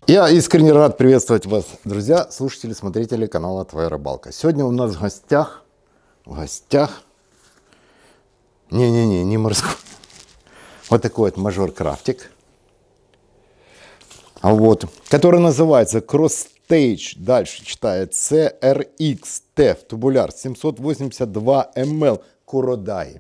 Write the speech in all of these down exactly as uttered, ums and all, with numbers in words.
Я искренне рад приветствовать вас, друзья, слушатели, смотрители канала Твоя Рыбалка. Сегодня у нас в гостях, в гостях, не-не-не, не морской, вот такой вот мажор крафтик, вот, который называется Cross Stage, дальше читает си эр икс ти эф, тубуляр, семьсот восемьдесят два мл, Куродай.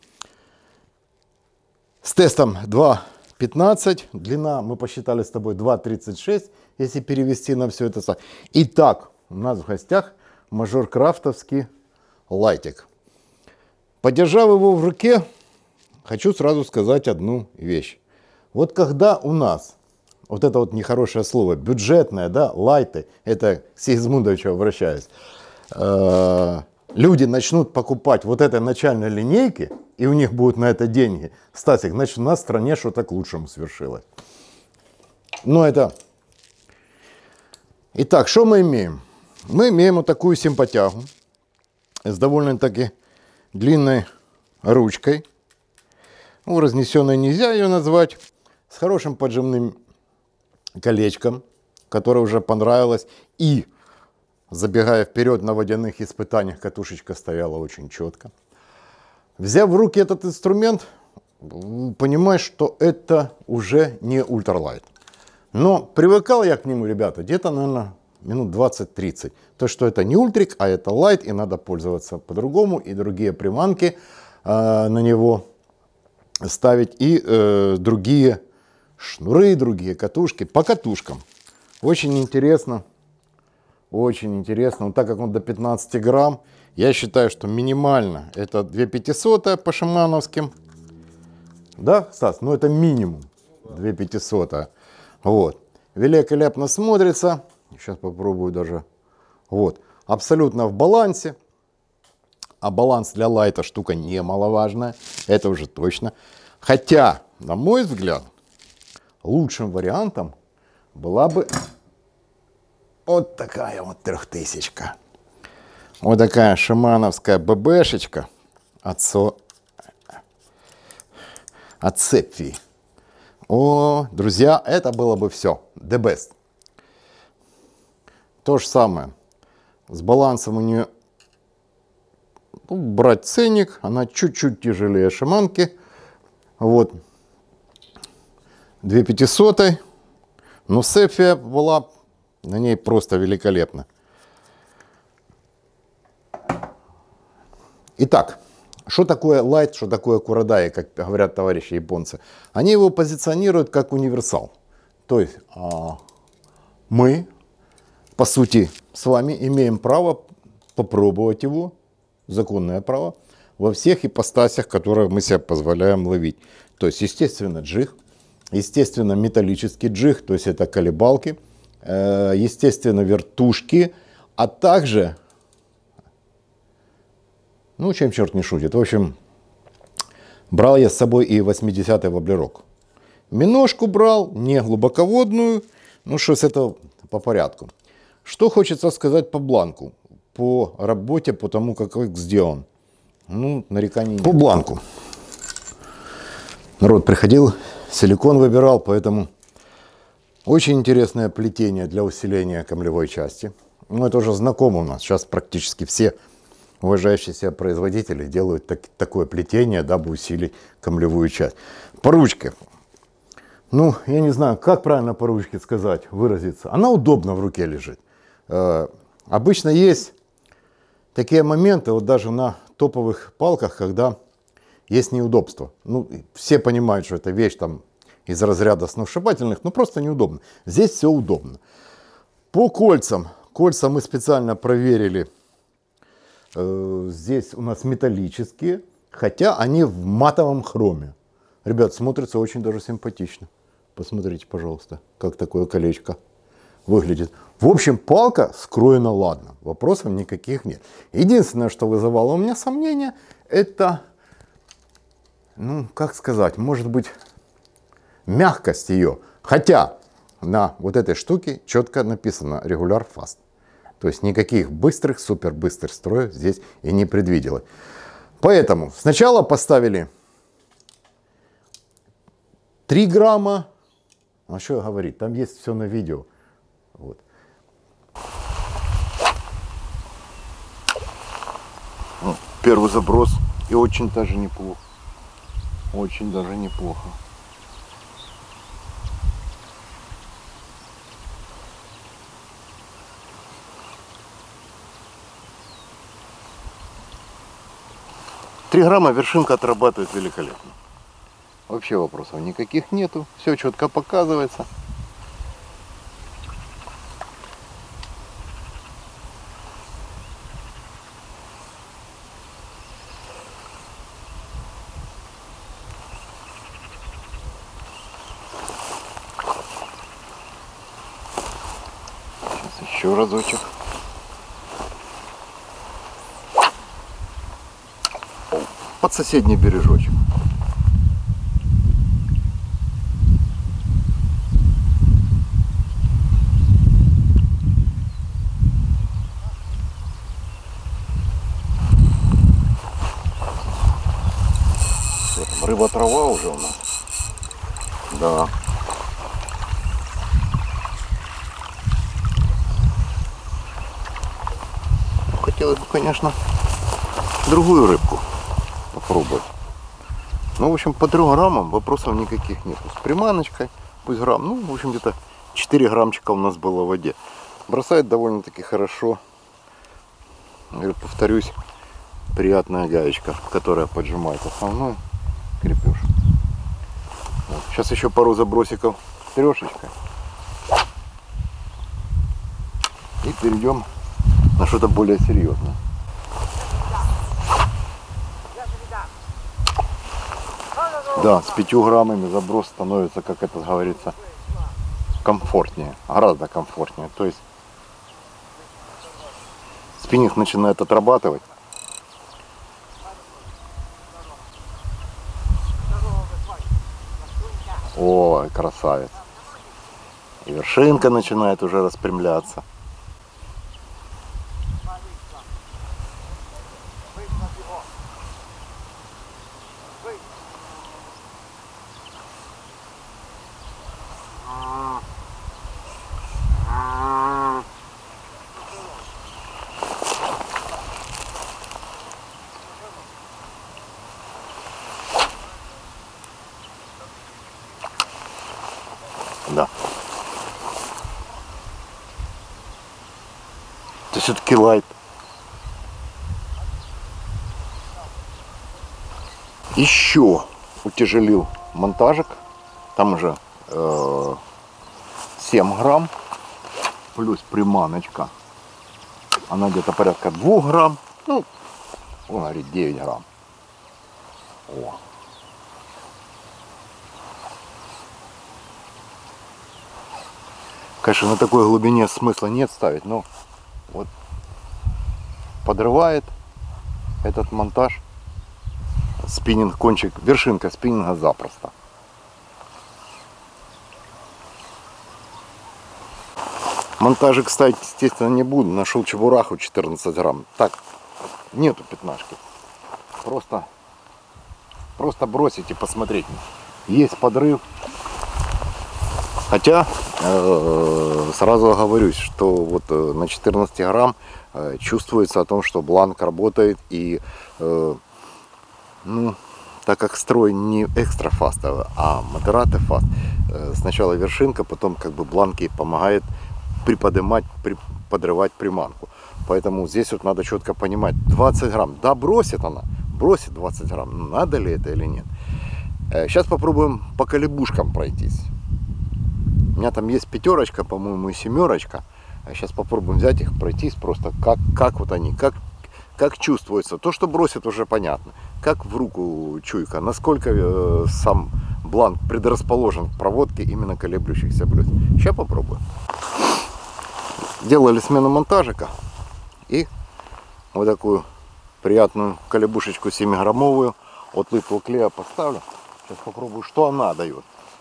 С тестом два пятнадцать, длина мы посчитали с тобой два тридцать шесть, если перевести на все это. Итак, у нас в гостях мажор крафтовский лайтик. Подержав его в руке, хочу сразу сказать одну вещь. Вот когда у нас, вот это вот нехорошее слово, бюджетное, да, лайты, это к Сигизмундовичу обращаюсь, э люди начнут покупать вот этой начальной линейки, и у них будут на это деньги, Стасик, значит, у нас в стране что-то к лучшему свершилось. Но это... Итак, что мы имеем? Мы имеем вот такую симпатягу с довольно-таки длинной ручкой. Ну, разнесенной нельзя ее назвать. С хорошим поджимным колечком, которое уже понравилось. И, забегая вперед, на водяных испытаниях катушечка стояла очень четко. Взяв в руки этот инструмент, понимаешь, что это уже не ультралайт. Но привыкал я к нему, ребята, где-то, наверное, минут двадцать-тридцать. То, что это не ультрик, а это лайт, и надо пользоваться по-другому, и другие приманки э, на него ставить, и э, другие шнуры, другие катушки. По катушкам. Очень интересно. Очень интересно. Вот так как он до пятнадцати грамм, я считаю, что минимально это две пятьсот по шамановским. Да, Стас? Ну это минимум две пятьсот. Вот. Великолепно смотрится. Сейчас попробую даже. Вот. Абсолютно в балансе. А баланс для лайта штука немаловажная. Это уже точно. Хотя, на мой взгляд, лучшим вариантом была бы вот такая вот трехтысячка. Вот такая шамановская ББшечка от, со... от Сепфи. О, друзья, это было бы все. The best. То же самое. С балансом у нее, ну, брать ценник. Она чуть-чуть тяжелее шаманки. Вот. две пятьсот. Но Сепфи была на ней просто великолепно. Итак, что такое лайт, что такое Куродай, как говорят товарищи японцы? Они его позиционируют как универсал. То есть а, мы, по сути, с вами имеем право попробовать его, законное право, во всех ипостасях, которые мы себе позволяем ловить. То есть, естественно, джиг, естественно, металлический джиг, то есть это колебалки, э, естественно, вертушки, а также... Ну, чем черт не шутит. В общем, брал я с собой и восьмидесятый воблерок. Миножку брал, не глубоководную. Ну, что с этого по порядку. Что хочется сказать по бланку, по работе, по тому, как их сделан. Ну, нареканий нет. По бланку. Народ приходил, силикон выбирал, поэтому очень интересное плетение для усиления камлевой части. Ну, это уже знакомо у нас. Сейчас практически все уважающиеся производители делают так, такое плетение, дабы усилить камлевую часть. По ручке. Ну, я не знаю, как правильно по ручке сказать, выразиться. Она удобно в руке лежит. Э, обычно есть такие моменты, вот даже на топовых палках, когда есть неудобство. Ну, все понимают, что это вещь там из разряда сногсшибательных, но просто неудобно. Здесь все удобно. По кольцам. Кольца мы специально проверили. Здесь у нас металлические, хотя они в матовом хроме. Ребят, смотрится очень даже симпатично. Посмотрите, пожалуйста, как такое колечко выглядит. В общем, палка скроена ладно, вопросов никаких нет. Единственное, что вызывало у меня сомнения, это, ну, как сказать, может быть, мягкость ее. Хотя на вот этой штуке четко написано Regular Fast. То есть никаких быстрых, супербыстрых строев здесь и не предвиделось. Поэтому сначала поставили три грамма. А что говорить, там есть все на видео. первый заброс. И очень даже неплохо. Очень даже неплохо. три грамма вершинка отрабатывает великолепно. Вообще вопросов никаких нету. Все четко показывается. Сейчас еще разочек. Под соседний бережочек. Рыба-трава уже у нас. Да. Хотелось бы, конечно, другую рыбку попробовать. Ну, в общем, по трём граммам вопросов никаких нет. С приманочкой, пусть грамм, ну, в общем, где-то четыре граммчика у нас было в воде. Бросает довольно-таки хорошо. Я повторюсь, приятная гаечка, которая поджимает основной крепеж. Вот. Сейчас еще пару забросиков трешечкой. И перейдем на что-то более серьезное. Да, с пятью граммами заброс становится, как это говорится, комфортнее, гораздо комфортнее. То есть спиннинг начинает отрабатывать. Ой, красавец. И вершинка начинает уже распрямляться. Да. Это все-таки лайт. Еще утяжелил монтажик. Там уже э, семь грамм. Плюс приманочка. Она где-то порядка двух грамм. Ну, он говорит девять грамм. О. Конечно, на такой глубине смысла нет ставить, но вот подрывает этот монтаж спиннинг, кончик, вершинка спиннинга запросто. Монтажик ставить, естественно, не буду. Нашел чебураху четырнадцать грамм. Так, нету пятнашки. Просто, просто бросить и посмотреть. Есть подрыв. Хотя, э, сразу оговорюсь, что вот э, на четырнадцати грамм э, чувствуется о том, что бланк работает. И, э, ну, так как строй не экстра фастовый, а модераты фаст, э, сначала вершинка, потом как бы бланки помогает приподнимать, при, подрывать приманку. Поэтому здесь вот надо четко понимать, двадцать грамм, да, бросит она, бросит двадцать грамм, надо ли это или нет. Э, сейчас попробуем по колебушкам пройтись. У меня там есть пятерочка, по-моему, и семерочка. А сейчас попробуем взять их, пройтись просто, как, как вот они, как, как чувствуется. То, что бросит, уже понятно. Как в руку чуйка, насколько э, сам бланк предрасположен к проводке именно колеблющихся блюд. Сейчас попробуем. Делали смену монтажика. И вот такую приятную колебушечку семиграммовую от Little Clea поставлю. Сейчас попробую, что она дает.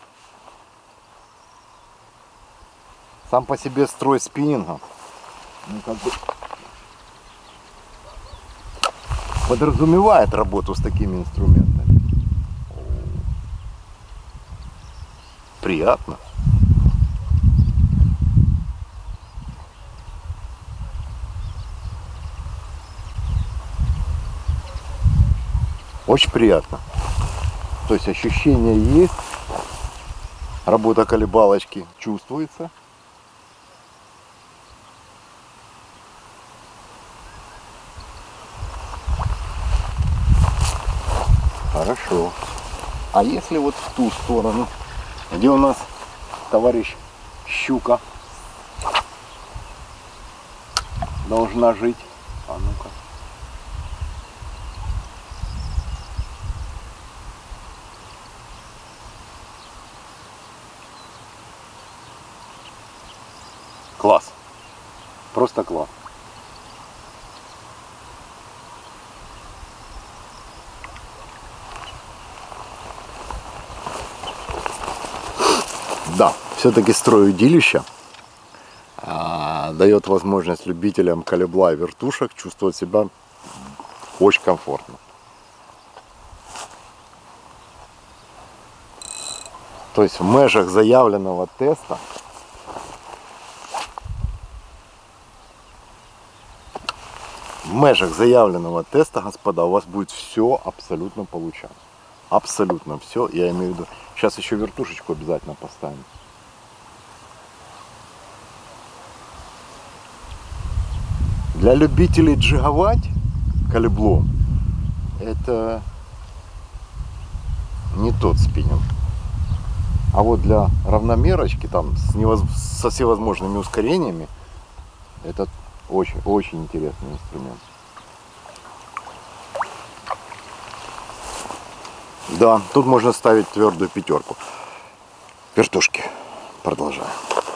Сам по себе строй спиннинга, ну, как бы подразумевает работу с такими инструментами. Приятно. Очень приятно. То есть ощущение есть. Работа колебалочки чувствуется. Хорошо. А если вот в ту сторону, где у нас товарищ щука должна жить? А ну-ка. Класс. Просто класс. Да, все-таки стройудилище а, дает возможность любителям колебла и вертушек чувствовать себя очень комфортно. То есть в межах заявленного теста в межах заявленного теста, господа, у вас будет все абсолютно получаться. Абсолютно все, я имею в виду. Сейчас еще вертушечку обязательно поставим. Для любителей джиговать колеблом это не тот спиннинг. А вот для равномерочки там с невоз... со всевозможными ускорениями это очень, очень интересный инструмент. Да, тут можно ставить твердую пятерку. Вертушки. Продолжаем.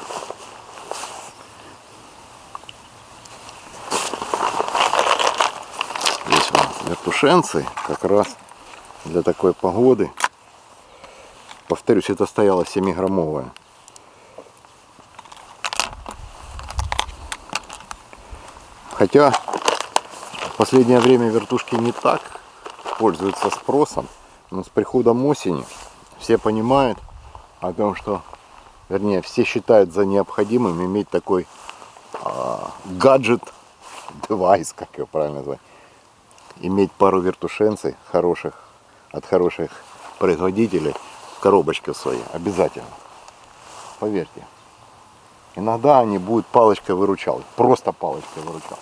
Здесь у нас вертушенцы как раз для такой погоды. Повторюсь, это стояла семиграммовая. Хотя в последнее время вертушки не так пользуются спросом, но с приходом осени все понимают о том, что, вернее, все считают за необходимым иметь такой а, гаджет, девайс, как его правильно назвать, иметь пару вертушенцей хороших, от хороших производителей в коробочке своей, обязательно, поверьте. Иногда они будут палочкой-выручалкой, просто палочкой-выручалкой.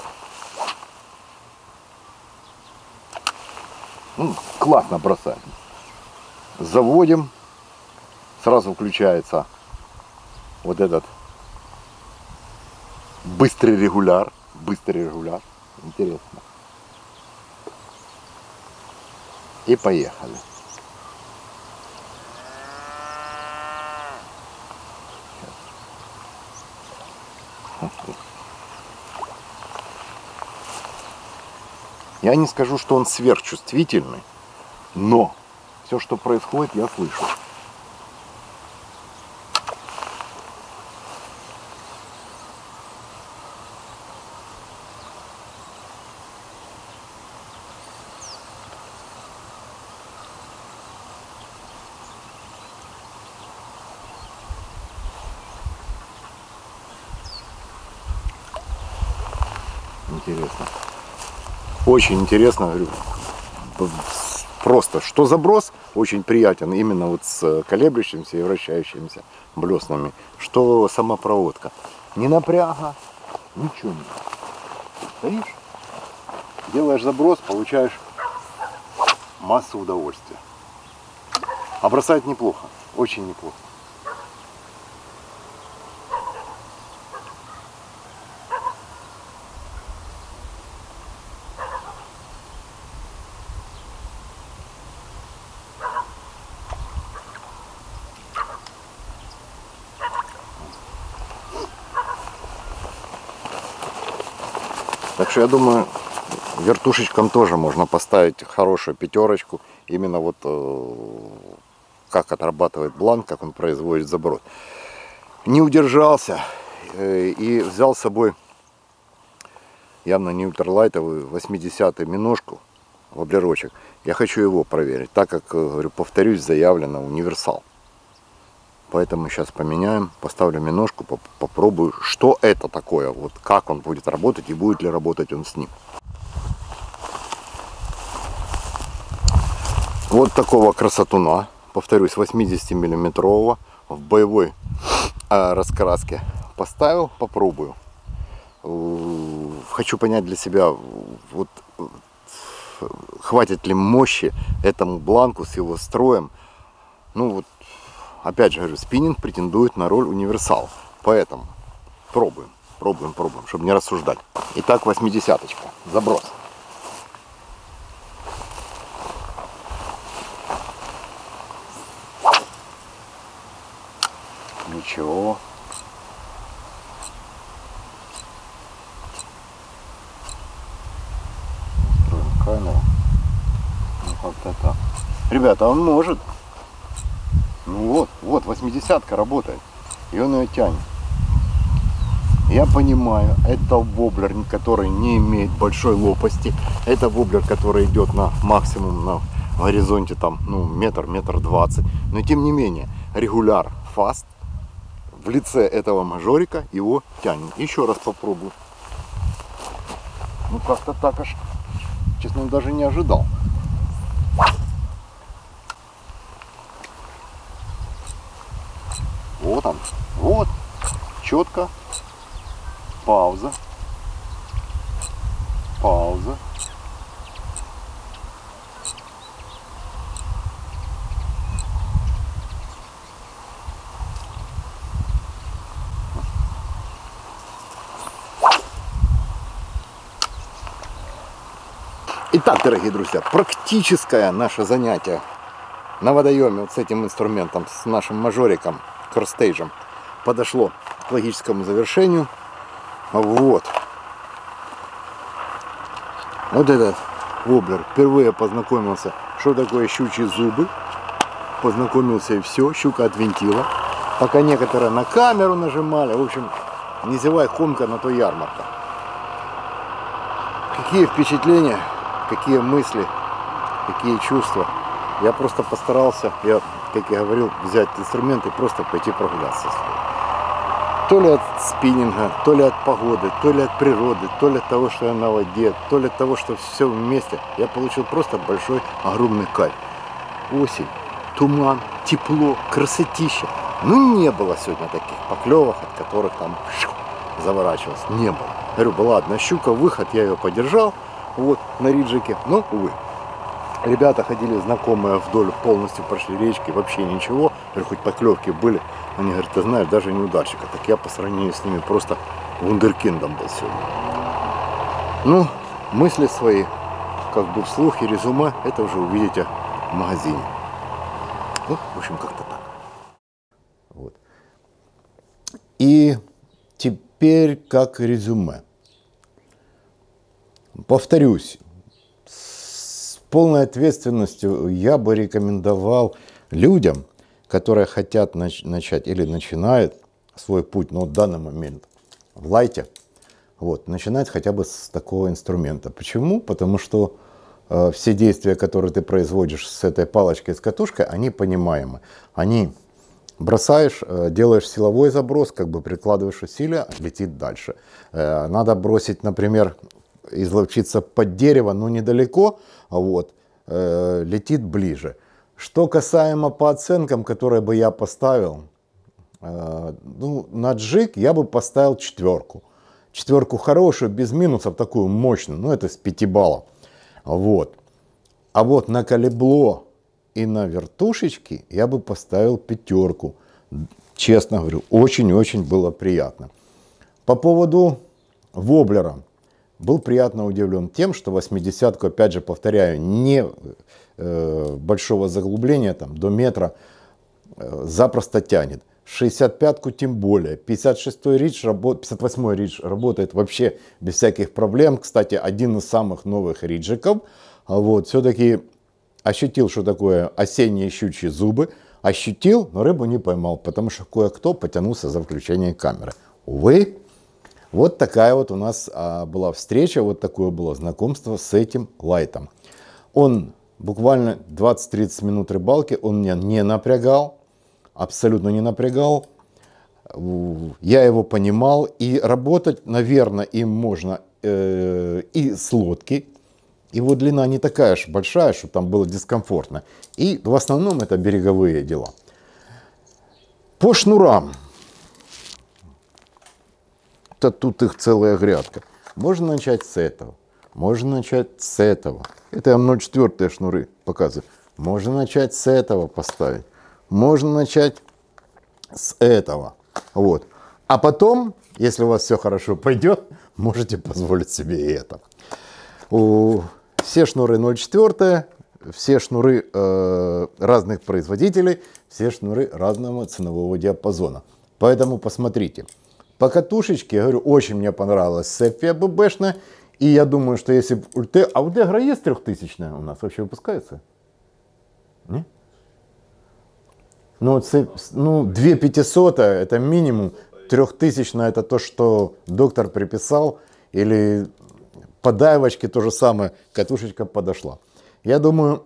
Ну, классно бросать. Заводим, сразу включается вот этот быстрый регуляр, быстрый регуляр, интересно. И поехали. Я не скажу, что он сверхчувствительный, но все, что происходит, я слышу. Интересно. Очень интересно, говорю, просто, что заброс очень приятен именно вот с колеблющимся и вращающимися блеснами, что сама проводка. Ни напряга, ничего нет. Стоишь, делаешь заброс, получаешь массу удовольствия. А бросать неплохо, очень неплохо. Так что я думаю, вертушечкам тоже можно поставить хорошую пятерочку. Именно вот э, как отрабатывает бланк, как он производит заброс. Не удержался э, и взял с собой явно не ультралайтовую восьмидесятую миножку, воблерочек. Я хочу его проверить, так как, говорю, повторюсь, заявлено универсал. Поэтому сейчас поменяем, поставлю миножку, поп попробую, что это такое, вот как он будет работать и будет ли работать он с ним. Вот такого красотуна, повторюсь, восьмидесятимиллиметрового в боевой э, раскраске поставил, попробую. Хочу понять для себя, вот, хватит ли мощи этому бланку с его строем. Ну вот, опять же говорю, спиннинг претендует на роль универсал, поэтому пробуем, пробуем, пробуем, чтобы не рассуждать. Итак, восьмидесяточка, заброс. Ничего. Настроим камеру. Ну как-то так. Ребята, он может. Ну вот, вот, восьмидесятка работает. И он ее тянет. Я понимаю, это воблер, который не имеет большой лопасти. Это воблер, который идет на максимум на горизонте там, ну, метр, метр двадцать. Но тем не менее, регуляр фаст в лице этого мажорика его тянет. Еще раз попробую. Ну как-то так аж, честно, даже не ожидал. Вот он, вот, четко, пауза, пауза. Итак, дорогие друзья, практическое наше занятие на водоеме вот с этим инструментом, с нашим мажориком, кросстейджем, подошло к логическому завершению. Вот. Вот этот воблер. Впервые познакомился, что такое щучьи зубы. Познакомился и все, щука отвинтила. Пока некоторые на камеру нажимали. В общем, не зевай, хомка, на то ярмарка. Какие впечатления, какие мысли, какие чувства. Я просто постарался, я, как я говорил, взять инструмент и просто пойти прогуляться. То ли от спиннинга, то ли от погоды, то ли от природы, то ли от того, что я на воде, то ли от того, что все вместе. Я получил просто большой, огромный кайф. Осень, туман, тепло, красотища. Ну, не было сегодня таких поклевок, от которых там заворачивалось. Не было. Говорю, была одна щука, выход, я ее подержал, вот, на риджике, но, увы. Ребята ходили знакомые вдоль, полностью прошли речки, вообще ничего. Говорю, хоть поклевки были. Они говорят, ты знаешь, даже неудачника. Так я по сравнению с ними просто вундеркиндом был сегодня. Ну, мысли свои, как бы вслух и резюме, это уже увидите в магазине. Ну, в общем, как-то так. Вот. И теперь как резюме. Повторюсь. Полной ответственностью я бы рекомендовал людям, которые хотят нач начать или начинают свой путь, но в данный момент в лайте, вот, начинать хотя бы с такого инструмента. Почему? Потому что э, все действия, которые ты производишь с этой палочкой, с катушкой, они понимаемы. Они бросаешь, э, делаешь силовой заброс, как бы прикладываешь усилия, летит дальше. Э, надо бросить, например, изловчиться под дерево, но недалеко, вот, э, летит ближе. Что касаемо по оценкам, которые бы я поставил, э, ну, на джиг я бы поставил четверку. Четверку хорошую, без минусов, такую мощную, ну, это с пяти баллов. Вот. А вот на калибло и на вертушечки я бы поставил пятерку. Честно говорю, очень-очень было приятно. По поводу воблера. Был приятно удивлен тем, что восьмидесятку, опять же, повторяю, не э, большого заглубления, там, до метра, э, запросто тянет. шестьдесят пятку тем более. пятьдесят шестой ридж, пятьдесят восьмой ридж работает вообще без всяких проблем. Кстати, один из самых новых риджиков. Вот, все-таки ощутил, что такое осенние щучьи зубы. Ощутил, но рыбу не поймал, потому что кое-кто потянулся за включение камеры. Увы. Вот такая вот у нас а, была встреча, вот такое было знакомство с этим лайтом. Он буквально двадцать-тридцать минут рыбалки, он меня не напрягал, абсолютно не напрягал. Я его понимал, и работать, наверное, им можно э, и с лодки, Его длина не такая уж большая, чтобы там было дискомфортно. И в основном это береговые дела. По шнурам. Это тут их целая грядка. Можно начать с этого. Можно начать с этого. Это я вам ноль четыре шнуры показываю. Можно начать с этого поставить. Можно начать с этого. Вот. А потом, если у вас все хорошо пойдет, можете позволить себе и это. У... Все шнуры ноль четыре, все шнуры э, разных производителей, все шнуры разного ценового диапазона. Поэтому посмотрите. По катушечке, я говорю, очень мне понравилась Сефия ББшная. И я думаю, что если... А у Дегра есть трехтысячная у нас? Вообще выпускается? Не? Ну, ну, две пятьсот это минимум. Трехтысячная это то, что доктор приписал. Или... По дайвочке то же самое, катушечка подошла. Я думаю,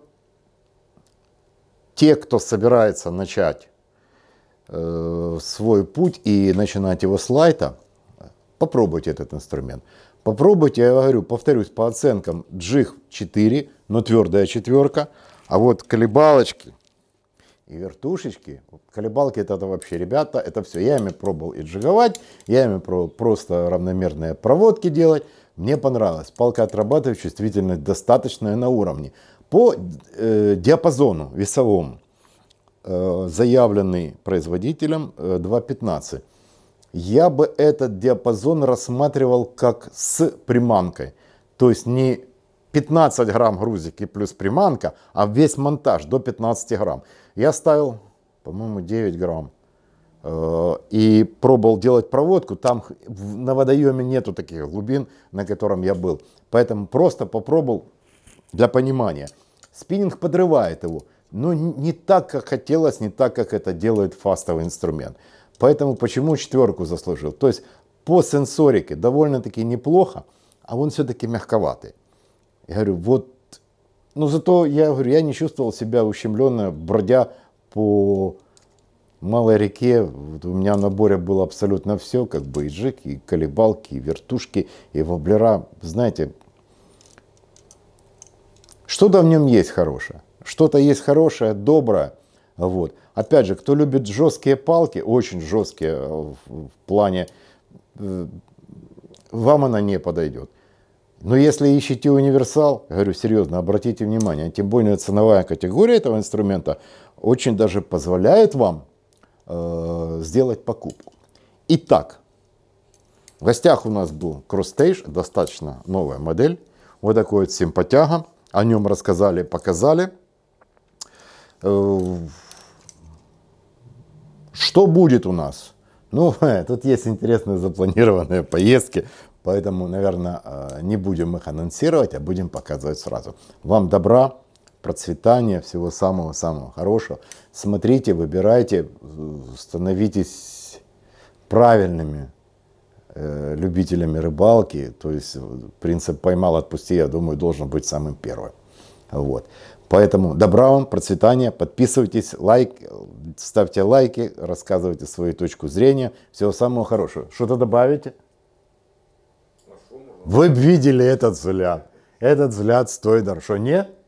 те, кто собирается начать э, свой путь и начинать его с лайта, попробуйте этот инструмент. Попробуйте, я говорю, повторюсь, по оценкам джиг четыре, но твердая четверка, а вот колебалочки и вертушечки, колебалки это, это вообще, ребята, это все. Я ими пробовал и джиговать, я ими пробовал просто равномерные проводки делать. Мне понравилось. Палка отрабатывает чувствительность достаточная на уровне. По э, диапазону весовому, э, заявленный производителем э, два пятнадцать, я бы этот диапазон рассматривал как с приманкой. То есть не пятнадцать грамм грузики плюс приманка, а весь монтаж до пятнадцати грамм. Я ставил, по-моему, девять грамм. И пробовал делать проводку, там на водоеме нету таких глубин, на котором я был. Поэтому просто попробовал для понимания. Спиннинг подрывает его, но не так, как хотелось, не так, как это делает фастовый инструмент. Поэтому почему четверку заслужил? То есть по сенсорике довольно-таки неплохо, а он все-таки мягковатый. Я говорю, вот, ну зато я говорю, я не чувствовал себя ущемленно, бродя по малой реке. Вот у меня в наборе было абсолютно все, как бы и джиг, и колебалки, и вертушки, и воблера. Знаете, что-то в нем есть хорошее, что-то есть хорошее, доброе. Вот. Опять же, кто любит жесткие палки, очень жесткие в, в плане, вам она не подойдет. Но если ищете универсал, говорю серьезно, обратите внимание, тем более ценовая категория этого инструмента очень даже позволяет вам э, сделать покупку. Итак, в гостях у нас был Crossstage, достаточно новая модель, вот такой вот симпатяга, о нем рассказали, показали. Э, что будет у нас? Ну, тут есть интересные запланированные поездки, поэтому, наверное, не будем их анонсировать, а будем показывать сразу. Вам добра, процветания, всего самого-самого хорошего. Смотрите, выбирайте, становитесь правильными э, любителями рыбалки. То есть принцип «поймал, отпусти», я думаю, должен быть самым первым. Вот. Поэтому добра вам, процветания, подписывайтесь, лайк, ставьте лайки, рассказывайте свою точку зрения. Всего самого хорошего. Что-то добавите? Вы бы видели этот взгляд. Этот взгляд стоит дорого. Что, нет?